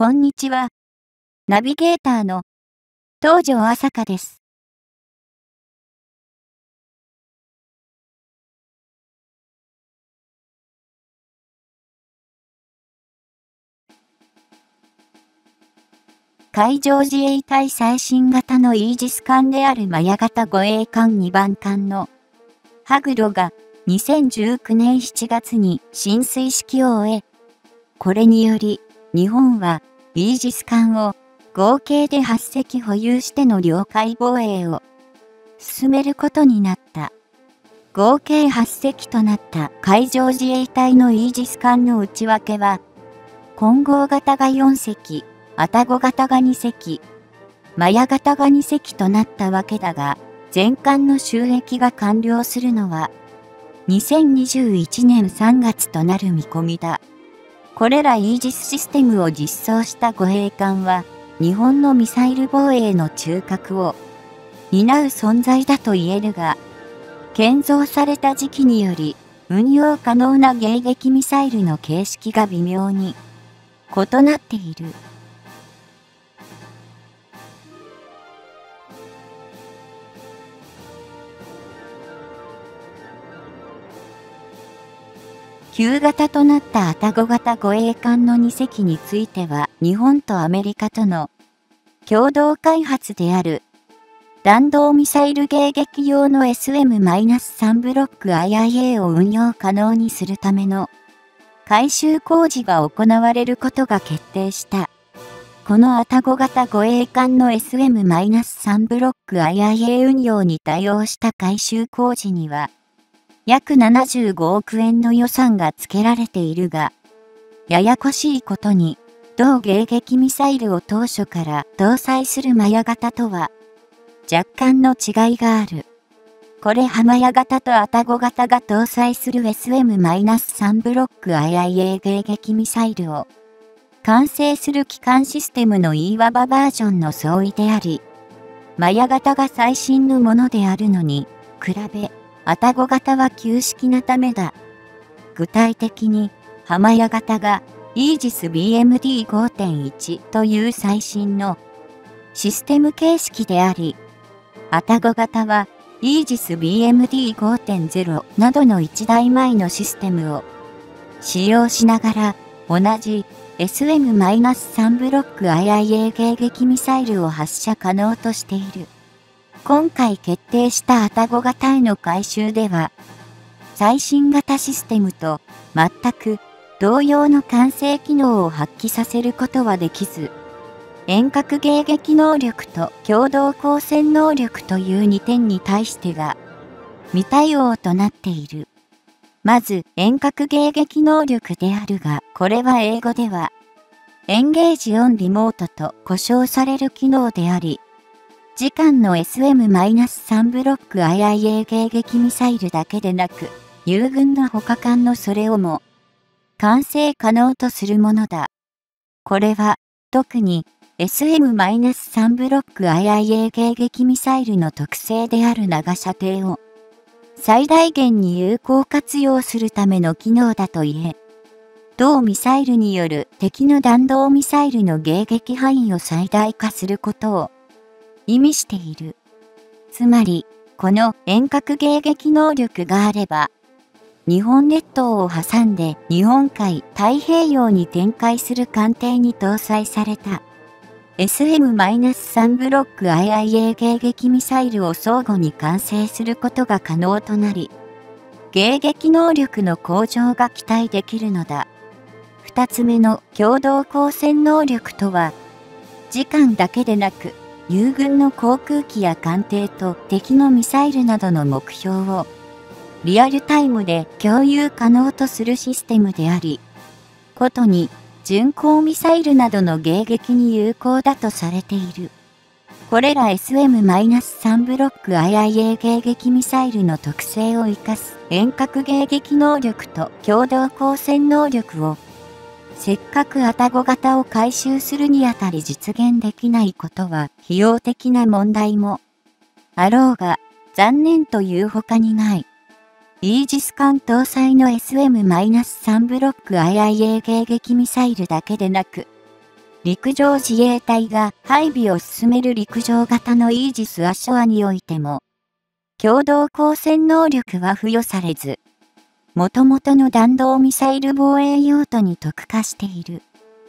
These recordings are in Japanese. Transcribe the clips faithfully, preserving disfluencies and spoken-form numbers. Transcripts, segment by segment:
こんにちは。ナビゲーターの東條朝香です。海上自衛隊最新型のイージス艦であるマヤ型護衛艦にばん艦のハグロがにせんじゅうきゅうねんしちがつに進水式を終え、これにより日本はイージス艦を合計ではっせき保有しての領海防衛を進めることになった。合計はっせきとなった海上自衛隊のイージス艦の内訳は、混合型がよんせき、愛宕型がにせき、マヤ型がにせきとなったわけだが、全艦の就役が完了するのは、にせんにじゅういちねんさんがつとなる見込みだ。これらイージスシステムを実装した護衛艦は、日本のミサイル防衛の中核を担う存在だと言えるが、建造された時期により、運用可能な迎撃ミサイルの形式が微妙に異なっている。旧型となった愛宕型護衛艦のにせきについては、日本とアメリカとの共同開発である弾道ミサイル迎撃用の エスエムさん ブロック アイアイエー を運用可能にするための改修工事が行われることが決定した。この愛宕型護衛艦の エスエムさん ブロック アイアイエー 運用に対応した改修工事には、約ななじゅうごおくえんの予算が付けられているが、ややこしいことに、同迎撃ミサイルを当初から搭載するマヤ型とは、若干の違いがある。これハマヤ型と愛宕型が搭載する エスエムさん ブロック アイアイエー 迎撃ミサイルを完成する基幹システムのいわばバージョンの相違であり、マヤ型が最新のものであるのに比べ、愛宕型は旧式なためだ。具体的に、ハマヤ型がイージス ビーエムディーごてんいち という最新のシステム形式であり、愛宕型はイージス ビーエムディーごてんゼロ などのいちだいまえのシステムを使用しながら同じ エスエムさん ブロック アイアイエー 迎撃ミサイルを発射可能としている。今回決定した愛宕型への改修では、最新型システムと全く同様の完成機能を発揮させることはできず、遠隔迎撃能力と共同光線能力というにてんに対してが未対応となっている。まず遠隔迎撃能力であるが、これは英語ではエンゲージオンリモートと呼称される機能であり、次艦の エスエムさん ブロック アイアイエー 迎撃ミサイルだけでなく、友軍の他艦のそれをも完成可能とするものだ。これは特に エスエムさん ブロック アイアイエー 迎撃ミサイルの特性である長射程を最大限に有効活用するための機能だと言え、同ミサイルによる敵の弾道ミサイルの迎撃範囲を最大化することを意味している。つまり、この遠隔迎撃能力があれば、日本列島を挟んで日本海太平洋に展開する艦艇に搭載された エスエムさん ブロック アイアイエー 迎撃ミサイルを相互に完成することが可能となり、迎撃能力の向上が期待できるのだ。二つ目の共同光線能力とは、次艦だけでなく、友軍の航空機や艦艇と敵のミサイルなどの目標をリアルタイムで共有可能とするシステムであり、ことに巡航ミサイルなどの迎撃に有効だとされている。これら エスエムさん ブロック アイアイエー 迎撃ミサイルの特性を生かす遠隔迎撃能力と共同光線能力をせっかく愛宕型を改修するにあたり実現できないことは費用的な問題もあろうが残念というほかにない。イージス艦搭載の エスエムさん ブロック アイアイエー 迎撃ミサイルだけでなく、 陸上自衛隊が配備を進める陸上型のイージス・アショアにおいても、共同光線能力は付与されず、元々の弾道ミサイル防衛用途に特化している。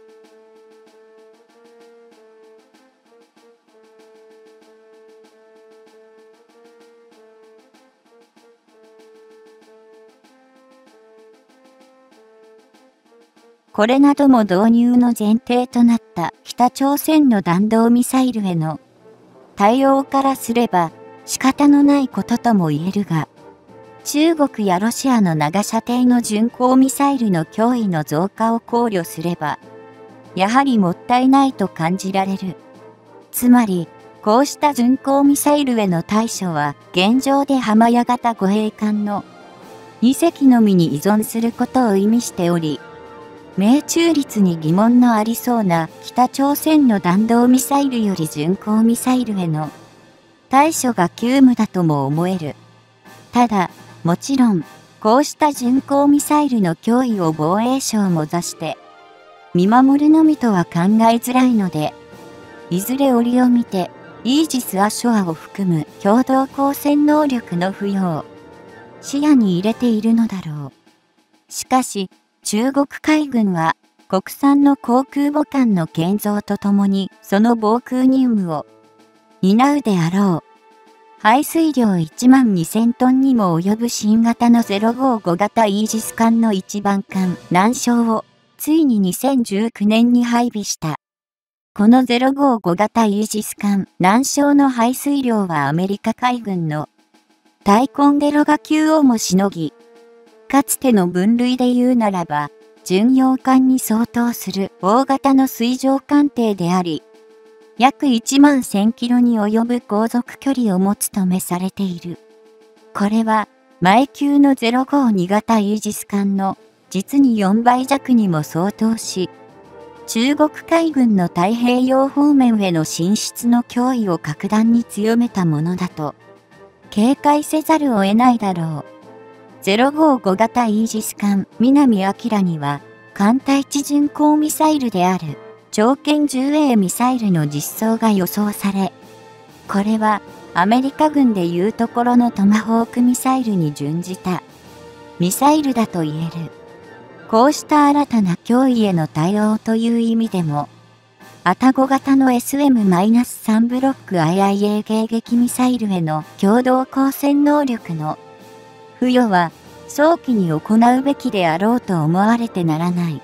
これなども導入の前提となった北朝鮮の弾道ミサイルへの対応からすれば仕方のないこととも言えるが、中国やロシアの長射程の巡航ミサイルの脅威の増加を考慮すれば、やはりもったいないと感じられる。つまり、こうした巡航ミサイルへの対処は現状で浜屋型護衛艦のにせきのみに依存することを意味しており、命中率に疑問のありそうな北朝鮮の弾道ミサイルより巡航ミサイルへの対処が急務だとも思える。ただ、もちろん、こうした巡航ミサイルの脅威を防衛省も座して見守るのみとは考えづらいので、いずれ折を見てイージス・アショアを含む共同光線能力の付与を視野に入れているのだろう。しかし、中国海軍は国産の航空母艦の建造とともにその防空任務を担うであろう。排水量いちまんにせんトンにも及ぶ新型のゼロごーご型イージス艦の一番艦南昌をついににせんじゅうきゅうねんに配備した。このゼロごーご型イージス艦南昌の排水量はアメリカ海軍のタイコンデロガ級をもしのぎ、かつての分類で言うならば、巡洋艦に相当する大型の水上艦艇であり、約いちまんせんキロに及ぶ航続距離を持つとめされている。これは、前級のゼロごーに型イージス艦の実によんばい弱にも相当し、中国海軍の太平洋方面への進出の脅威を格段に強めたものだと、警戒せざるを得ないだろう。ゼロごーご型イージス艦南明には艦隊地巡航ミサイルである長剣 じゅうエー ミサイルの実装が予想され、これはアメリカ軍でいうところのトマホークミサイルに準じたミサイルだと言える。こうした新たな脅威への対応という意味でも、アタゴ型の エスエムさん ブロック アイアイエー 迎撃ミサイルへの共同光線能力の付与は早期に行うべきであろうと思われてならない。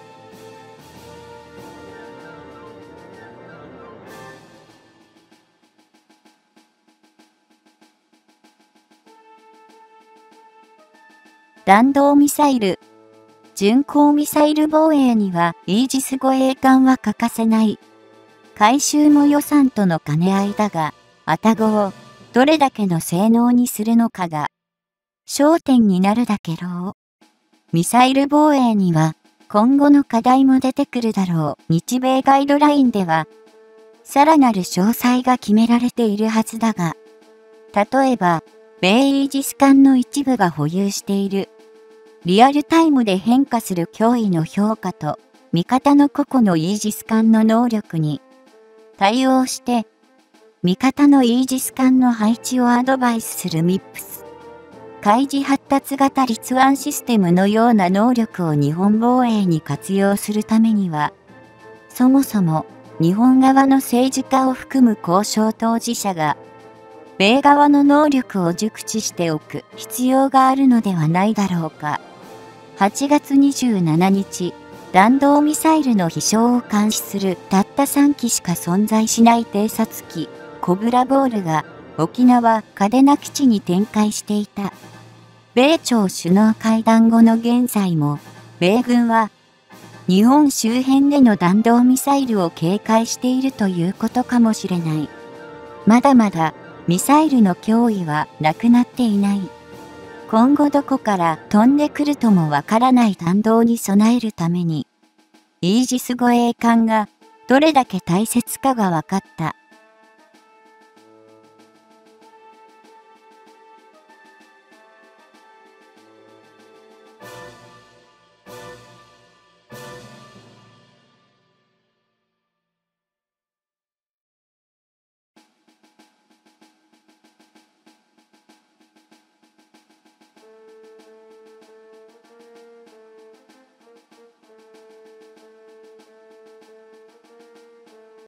弾道ミサイル、巡航ミサイル防衛にはイージス護衛艦は欠かせない。改修も予算との兼ね合いだが、アタゴをどれだけの性能にするのかが焦点になるだけろう。ミサイル防衛には今後の課題も出てくるだろう。日米ガイドラインではさらなる詳細が決められているはずだが、例えば米イージス艦の一部が保有しているリアルタイムで変化する脅威の評価と味方の個々のイージス艦の能力に対応して味方のイージス艦の配置をアドバイスする ミップス。海事発達型立案システムのような能力を日本防衛に活用するためには、そもそも日本側の政治家を含む交渉当事者が、米側の能力を熟知しておく必要があるのではないだろうか。はちがつにじゅうしちにち、弾道ミサイルの飛翔を監視するたったさんきしか存在しない偵察機、コブラボールが沖縄嘉手納基地に展開していた。米朝首脳会談後の現在も、米軍は日本周辺での弾道ミサイルを警戒しているということかもしれない。まだまだミサイルの脅威はなくなっていない。今後どこから飛んでくるともわからない弾道に備えるために、イージス護衛艦がどれだけ大切かが分かった。